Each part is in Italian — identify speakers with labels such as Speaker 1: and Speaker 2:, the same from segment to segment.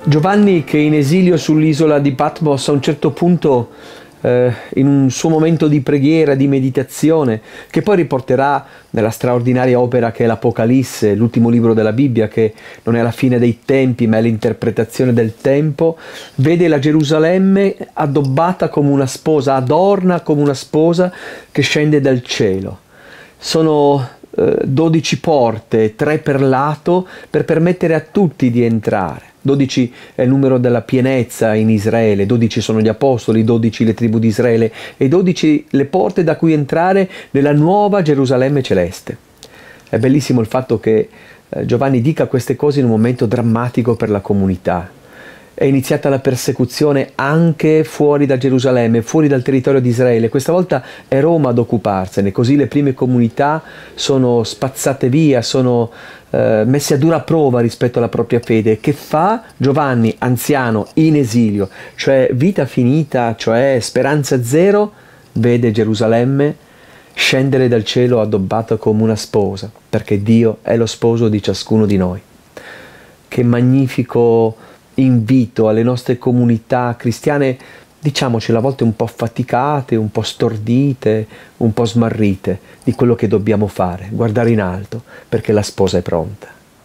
Speaker 1: Giovanni, che è in esilio sull'isola di Patmos, a un certo punto, in un suo momento di preghiera, di meditazione, che poi riporterà nella straordinaria opera che è l'Apocalisse, l'ultimo libro della Bibbia, che non è la fine dei tempi ma è l'interpretazione del tempo, vede la Gerusalemme addobbata come una sposa, adorna come una sposa che scende dal cielo. Sono 12 porte, 3 per lato, per permettere a tutti di entrare. 12 è il numero della pienezza in Israele, 12 sono gli apostoli, 12 le tribù di Israele e 12 le porte da cui entrare nella nuova Gerusalemme celeste. È bellissimo il fatto che Giovanni dica queste cose in un momento drammatico per la comunità. È iniziata la persecuzione anche fuori da Gerusalemme, fuori dal territorio di Israele. Questa volta è Roma ad occuparsene, così le prime comunità sono spazzate via, sono messe a dura prova rispetto alla propria fede. Che fa Giovanni, anziano, in esilio, cioè vita finita, cioè speranza zero? Vede Gerusalemme scendere dal cielo addobbata come una sposa, perché Dio è lo sposo di ciascuno di noi. Che magnifico invito alle nostre comunità cristiane, diciamoci, a volte un po' affaticate, un po' stordite, un po' smarrite, di quello che dobbiamo fare, guardare in alto, perché la sposa è pronta.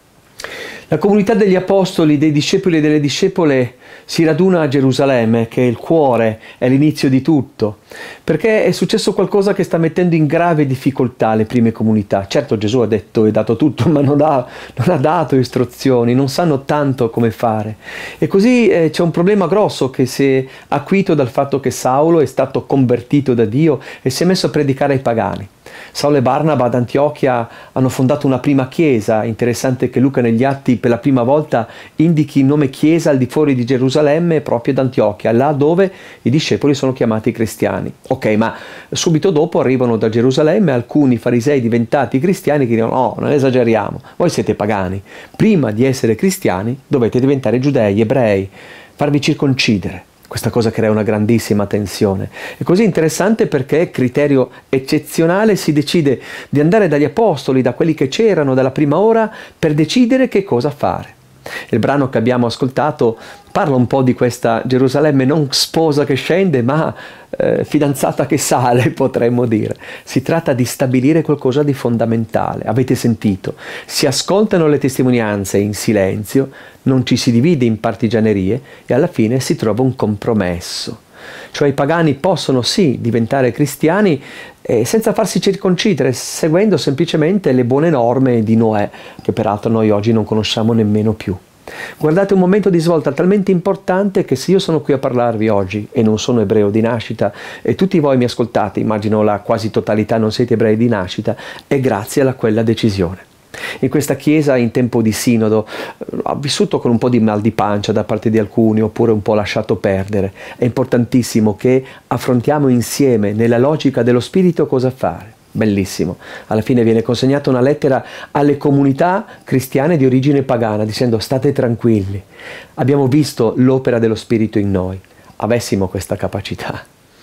Speaker 1: La comunità degli apostoli, dei discepoli e delle discepole si raduna a Gerusalemme, che è il cuore, è l'inizio di tutto, perché è successo qualcosa che sta mettendo in grave difficoltà le prime comunità. Certo, Gesù ha detto e dato tutto, ma non ha dato istruzioni, non sanno tanto come fare. E così c'è un problema grosso che si è acuito dal fatto che Saulo è stato convertito da Dio e si è messo a predicare ai pagani. Saulo e Barnaba ad Antiochia hanno fondato una prima chiesa. Interessante che Luca negli Atti per la prima volta indichi il nome chiesa al di fuori di Gerusalemme proprio ad Antiochia, là dove i discepoli sono chiamati cristiani. Ok, ma subito dopo arrivano da Gerusalemme alcuni farisei diventati cristiani che dicono: no, non esageriamo, voi siete pagani, prima di essere cristiani dovete diventare giudei, ebrei, farvi circoncidere. Questa cosa crea una grandissima tensione. È così interessante perché, criterio eccezionale, si decide di andare dagli apostoli, da quelli che c'erano dalla prima ora, per decidere che cosa fare. Il brano che abbiamo ascoltato parla un po' di questa Gerusalemme non sposa che scende, ma fidanzata che sale, potremmo dire. Si tratta di stabilire qualcosa di fondamentale. Avete sentito? Si ascoltano le testimonianze in silenzio, non ci si divide in partigianerie e alla fine si trova un compromesso. Cioè i pagani possono sì diventare cristiani senza farsi circoncidere, seguendo semplicemente le buone norme di Noè, che peraltro noi oggi non conosciamo nemmeno più. Guardate, un momento di svolta talmente importante che se io sono qui a parlarvi oggi e non sono ebreo di nascita e tutti voi mi ascoltate, immagino la quasi totalità non siete ebrei di nascita, è grazie a quella decisione. In questa chiesa in tempo di sinodo ho vissuto con un po' di mal di pancia da parte di alcuni, oppure un po' lasciato perdere. È importantissimo che affrontiamo insieme nella logica dello spirito cosa fare. Bellissimo. Alla fine viene consegnata una lettera alle comunità cristiane di origine pagana dicendo: state tranquilli, abbiamo visto l'opera dello Spirito in noi, avessimo questa capacità.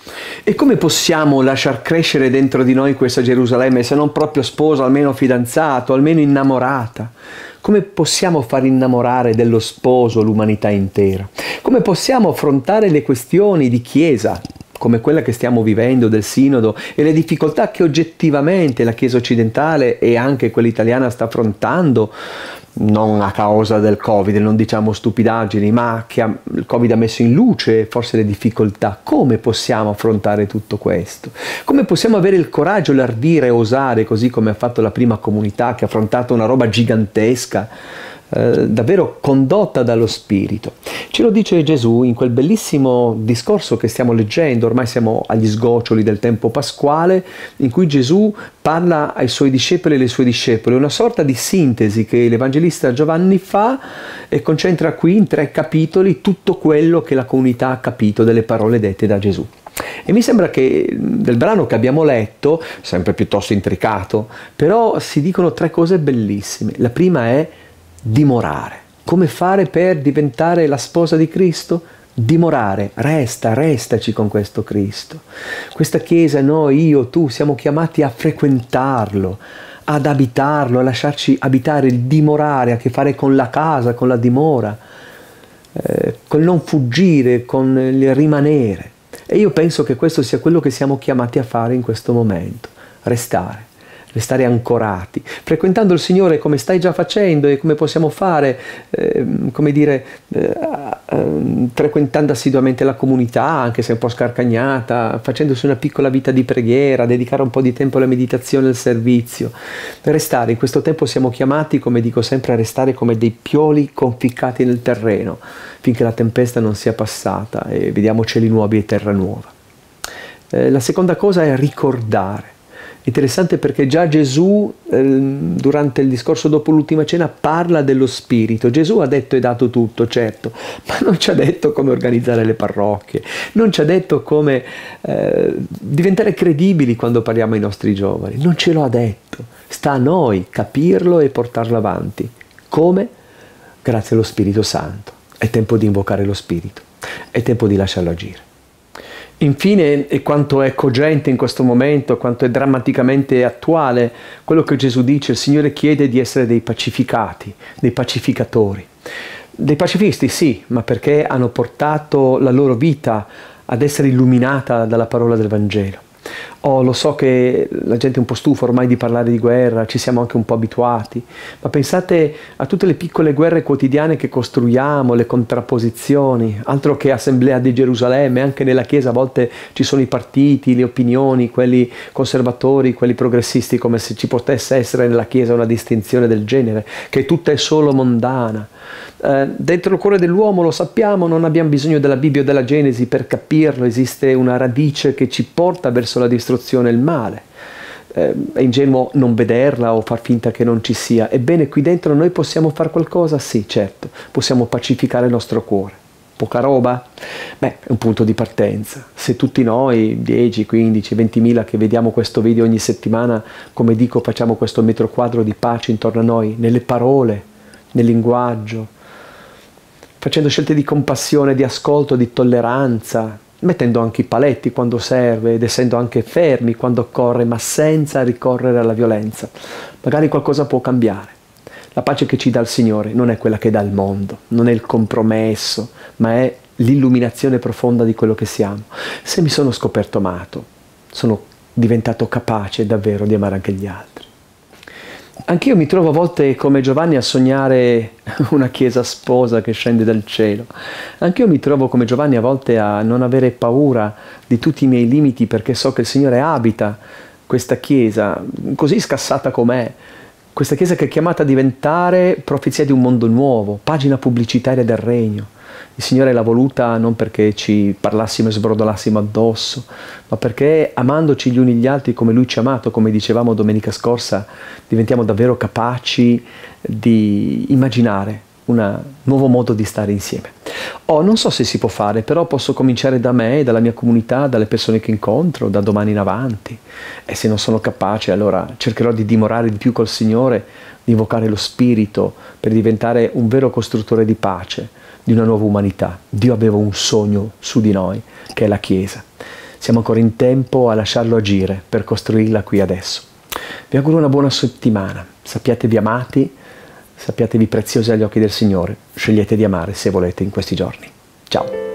Speaker 1: E come possiamo lasciar crescere dentro di noi questa Gerusalemme, se non proprio sposa, almeno fidanzato, almeno innamorata? Come possiamo far innamorare dello sposo l'umanità intera? Come possiamo affrontare le questioni di chiesa, come quella che stiamo vivendo del Sinodo, e le difficoltà che oggettivamente la Chiesa occidentale e anche quella italiana sta affrontando, non a causa del Covid, non diciamo stupidaggini, ma che il Covid ha messo in luce forse le difficoltà. Come possiamo affrontare tutto questo? Come possiamo avere il coraggio, l'ardire e osare, così come ha fatto la prima comunità che ha affrontato una roba gigantesca, davvero condotta dallo Spirito? Ce lo dice Gesù in quel bellissimo discorso che stiamo leggendo. Ormai siamo agli sgoccioli del tempo pasquale, in cui Gesù parla ai suoi discepoli e alle sue discepole, una sorta di sintesi che l'Evangelista Giovanni fa e concentra qui in 3 capitoli tutto quello che la comunità ha capito delle parole dette da Gesù. E mi sembra che del brano che abbiamo letto, sempre piuttosto intricato, però si dicono 3 cose bellissime. La prima è dimorare. Come fare per diventare la sposa di Cristo? Dimorare, restaci con questo Cristo. Questa Chiesa, noi, io, tu, siamo chiamati a frequentarlo, ad abitarlo, a lasciarci abitare. Il dimorare ha a che fare con la casa, con la dimora. col non fuggire, con il rimanere. E io penso che questo sia quello che siamo chiamati a fare in questo momento, restare ancorati, frequentando il Signore come stai già facendo e come possiamo fare, frequentando assiduamente la comunità, anche se un po' scarcagnata, facendosi una piccola vita di preghiera, dedicare un po' di tempo alla meditazione e al servizio. Restare, in questo tempo siamo chiamati, come dico sempre, a restare come dei pioli conficcati nel terreno, finché la tempesta non sia passata e vediamo cieli nuovi e terra nuova. La seconda cosa è ricordare. Interessante perché già Gesù, durante il discorso dopo l'ultima cena, parla dello Spirito. Gesù ha detto e dato tutto, certo, ma non ci ha detto come organizzare le parrocchie, non ci ha detto come diventare credibili quando parliamo ai nostri giovani, non ce lo ha detto. Sta a noi capirlo e portarlo avanti. Come? Grazie allo Spirito Santo. È tempo di invocare lo Spirito, è tempo di lasciarlo agire. Infine, e quanto è cogente in questo momento, quanto è drammaticamente attuale, quello che Gesù dice: il Signore chiede di essere dei pacificati, dei pacificatori. Dei pacifisti sì, ma perché hanno portato la loro vita ad essere illuminata dalla parola del Vangelo. Lo so che la gente è un po' stufa ormai di parlare di guerra, ci siamo anche un po' abituati, ma pensate a tutte le piccole guerre quotidiane che costruiamo, le contrapposizioni, altro che Assemblea di Gerusalemme. Anche nella Chiesa a volte ci sono i partiti, le opinioni, quelli conservatori, quelli progressisti, come se ci potesse essere nella Chiesa una distinzione del genere, che tutta è solo mondana. Dentro il cuore dell'uomo, lo sappiamo, non abbiamo bisogno della Bibbia o della Genesi per capirlo, esiste una radice che ci porta verso la distruzione e il male. È ingenuo non vederla o far finta che non ci sia. Ebbene, qui dentro noi possiamo fare qualcosa? Sì, certo, possiamo pacificare il nostro cuore. Poca roba? Beh, è un punto di partenza. Se tutti noi, 10, 15, 20.000 che vediamo questo video ogni settimana, come dico, facciamo questo metro quadro di pace intorno a noi, nelle parole, nel linguaggio, facendo scelte di compassione, di ascolto, di tolleranza, mettendo anche i paletti quando serve ed essendo anche fermi quando occorre, ma senza ricorrere alla violenza, magari qualcosa può cambiare. La pace che ci dà il Signore non è quella che dà il mondo, non è il compromesso, ma è l'illuminazione profonda di quello che siamo. Se mi sono scoperto amato, sono diventato capace davvero di amare anche gli altri. Anch'io mi trovo a volte come Giovanni a sognare una chiesa sposa che scende dal cielo. Anch'io mi trovo come Giovanni a volte a non avere paura di tutti i miei limiti, perché so che il Signore abita questa chiesa, così scassata com'è, questa chiesa che è chiamata a diventare profezia di un mondo nuovo, pagina pubblicitaria del regno. Il Signore l'ha voluta non perché ci parlassimo e sbrodolassimo addosso, ma perché amandoci gli uni gli altri come Lui ci ha amato, come dicevamo domenica scorsa, diventiamo davvero capaci di immaginare un nuovo modo di stare insieme. Non so se si può fare, però posso cominciare da me, dalla mia comunità, dalle persone che incontro, da domani in avanti. E se non sono capace, allora cercherò di dimorare di più col Signore, di invocare lo Spirito per diventare un vero costruttore di pace, di una nuova umanità. Dio aveva un sogno su di noi, che è la Chiesa. Siamo ancora in tempo a lasciarlo agire per costruirla qui adesso. Vi auguro una buona settimana. Sappiatevi amati, sappiatevi preziosi agli occhi del Signore. Scegliete di amare se volete in questi giorni. Ciao!